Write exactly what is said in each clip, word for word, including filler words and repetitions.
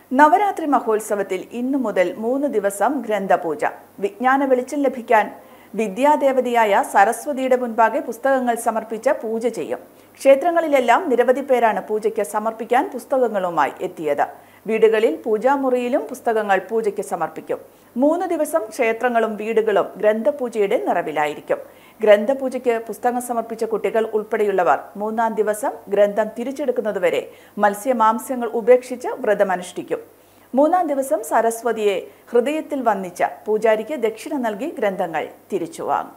നവരാത്രി മഹോത്സവത്തിൽ ഇന്നു മുതൽ മൂന്ന് ദിവസം ഗ്രന്ഥപൂജ. വിജ്ഞാന വെളിച്ചം ലഭിക്കാൻ വിദ്യാദേവതയായ സരസ്വതിയുടെ മുൻപാകെ പുസ്തകങ്ങൾ സമർപ്പിച്ച് പൂജ ചെയ്യും. ക്ഷേത്രങ്ങളിലെല്ലാം നിരവധി പേരാണ് പൂജയ്ക്ക് സമർപ്പിക്കാൻ പുസ്തകങ്ങളുമായി എത്തിയത്. വീടുകളിൽ പൂജാമുറിയിലും പുസ്തകങ്ങൾ പൂജയ്ക്ക് സമർപ്പിക്കും. മൂന്ന് ദിവസം ക്ഷേത്രങ്ങളും വീടുകളും ഗ്രന്ഥപൂജയുടെ നിറവിലായിരിക്കും. ഗ്രന്ഥപൂജയ്ക്ക് പുസ്തകം സമർപ്പിച്ച കുട്ടികൾ ഉൾപ്പെടെയുള്ളവർ മൂന്നാം ദിവസം ഗ്രന്ഥം തിരിച്ചെടുക്കുന്നതുവരെ മത്സ്യമാംസ്യങ്ങൾ ഉപേക്ഷിച്ച് വ്രതമനുഷ്ഠിക്കും. മൂന്നാം ദിവസം സരസ്വതിയെ ഹൃദയത്തിൽ വന്ദിച്ച പൂജാരിക്ക് ദക്ഷിണ നൽകി ഗ്രന്ഥങ്ങൾ തിരിച്ചുവാങ്ങും.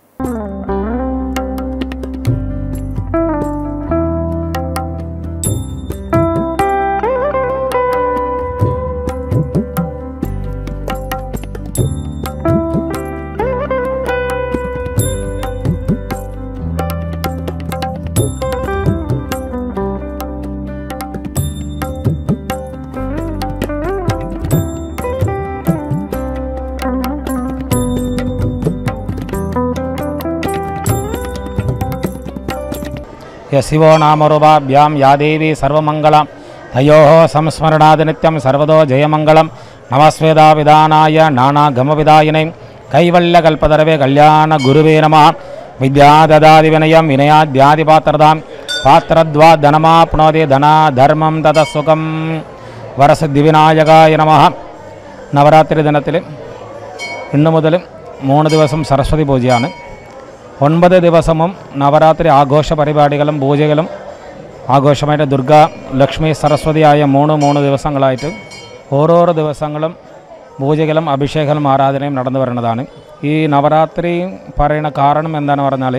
यशिवो नामरूपाभ्यां या देवी सर्वमङ्गलं तयोः संस्मरणादि नित्यं सर्वतो जयमङ्गलं नमस्वेदा विधानाय नानागमविदायिने कैवल्यकल्पतरवे कल्याणगुरुवे नमः विद्याददादिविनयं विनयाद्यादिपात्रतां पात्रद्वा धनमाप्नोति धनाधर्मं ततः सुखं वरसिद्धिविनायकाय नमः. നവരാത്രി ദിനത്തിൽ ഇന്നു മുതൽ മൂന്ന് ദിവസം സരസ്വതി പൂജയാണ്. ഒൻപത് ദിവസവും നവരാത്രി ആഘോഷ പരിപാടികളും പൂജകളും ആഘോഷമായിട്ട് ദുർഗാ ലക്ഷ്മി സരസ്വതിയായ മൂന്ന് മൂന്ന് ദിവസങ്ങളായിട്ട് ഓരോരോ ദിവസങ്ങളും പൂജകളും അഭിഷേകങ്ങളും ആരാധനയും നടന്നു വരുന്നതാണ്. ഈ നവരാത്രി പറയുന്ന കാരണം എന്താണെന്ന് പറഞ്ഞാൽ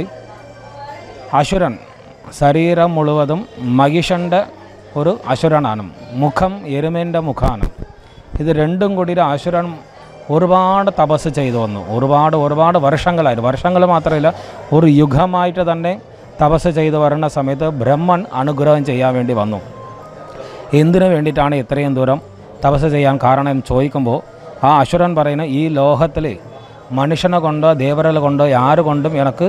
അസുരൻ ശരീരം മുഴുവതും മഹിഷൻ്റെ ഒരു അസുരനാണ്. മുഖം എരുമേൻ്റെ മുഖമാണ്. ഇത് രണ്ടും കൂടി അസുരൻ ഒരുപാട് തപസ് ചെയ്തു വന്നു. ഒരുപാട് ഒരുപാട് വർഷങ്ങളായിട്ട് വർഷങ്ങൾ മാത്രമല്ല ഒരു യുഗമായിട്ട് തന്നെ തപസ് ചെയ്തു വരുന്ന സമയത്ത് ബ്രഹ്മൻ അനുഗ്രഹം ചെയ്യാൻ വേണ്ടി വന്നു. എന്തിനു വേണ്ടിയിട്ടാണ് ഇത്രയും ദൂരം തപസ് ചെയ്യാൻ കാരണം എന്ന് ചോദിക്കുമ്പോൾ ആ അസുരൻ പറയുന്ന ഈ ലോകത്തിൽ മനുഷ്യനെ കൊണ്ടോ ദേവരൽ കൊണ്ടോ ആര് കൊണ്ടും എനിക്ക്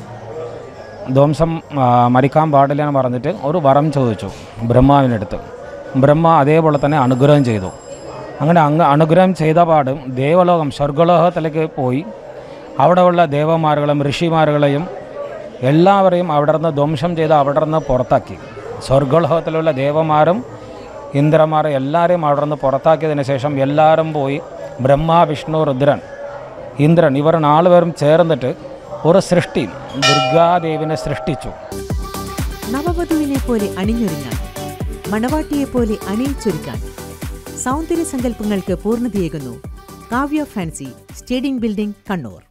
ധ്വംസം മരിക്കാൻ പാടില്ല എന്ന് പറഞ്ഞിട്ട് ഒരു വരം ചോദിച്ചു ബ്രഹ്മാവിനടുത്ത്. ബ്രഹ്മ അതേപോലെ തന്നെ അനുഗ്രഹം ചെയ്തു. അങ്ങനെ അങ്ങ് അനുഗ്രഹം ചെയ്ത പാടും ദേവലോകം സ്വർഗലോകത്തിലേക്ക് പോയി അവിടെയുള്ള ദേവന്മാരുകളും ഋഷിമാരുകളെയും എല്ലാവരെയും അവിടെ നിന്ന് ധ്വംസം ചെയ്ത് അവിടെ നിന്ന് പുറത്താക്കി. സ്വർഗലോകത്തിലുള്ള ദേവന്മാരും ഇന്ദ്രന്മാരും എല്ലാവരെയും അവിടെ നിന്ന് പുറത്താക്കിയതിന് ശേഷം എല്ലാവരും പോയി ബ്രഹ്മ വിഷ്ണു രുദ്രൻ ഇന്ദ്രൻ ഇവർ നാലുപേരും ചേർന്നിട്ട് ഒരു സൃഷ്ടി ദുർഗാദേവിനെ സൃഷ്ടിച്ചു. നവവധുവിനെ പോലെ അണിഞ്ഞൊരുങ്ങാൻ മണവാട്ടിയെ പോലെ അണിയിച്ചൊരുക്കാൻ സൗന്ദര്യ സങ്കല്പങ്ങൾക്ക് പൂർണ്ണതയേകുന്നു Kavya fancy stadium building Kannur.